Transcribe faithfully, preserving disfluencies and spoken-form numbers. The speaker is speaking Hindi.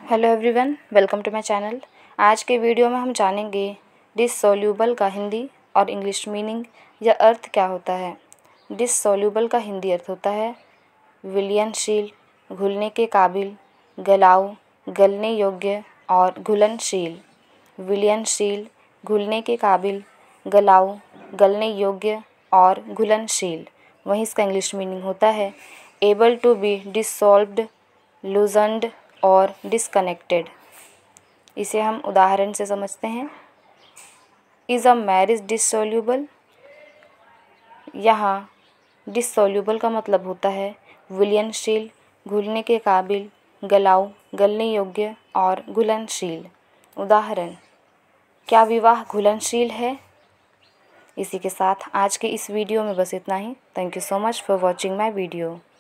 Hello everyone, welcome to my channel. आज के वीडियो में हम जानेंगे डिससॉल्यूबल का हिंदी और इंग्लिश मीनिंग या अर्थ क्या होता है। डिससॉल्यूबल का हिंदी अर्थ होता है विलयनशील, घुलने के काबिल, गलाऊ, गलने योग्य और घुलनशील। विलयनशील, घुलने के काबिल, गलाऊ, गलने योग्य और घुलनशील। वहीं इसका इंग्लिश मीनिंग होता है able to be dissolved, loosened और डिसकनेक्टेड। इसे हम उदाहरण से समझते हैं। Is a marriage dissoluble. यहाँ डिससॉल्यूबल का मतलब होता है विलयनशील, घुलने के काबिल, गलाऊ, गलने योग्य और घुलनशील। उदाहरण, क्या विवाह घुलनशील है। इसी के साथ आज के इस वीडियो में बस इतना ही। Thank you so much for watching my video.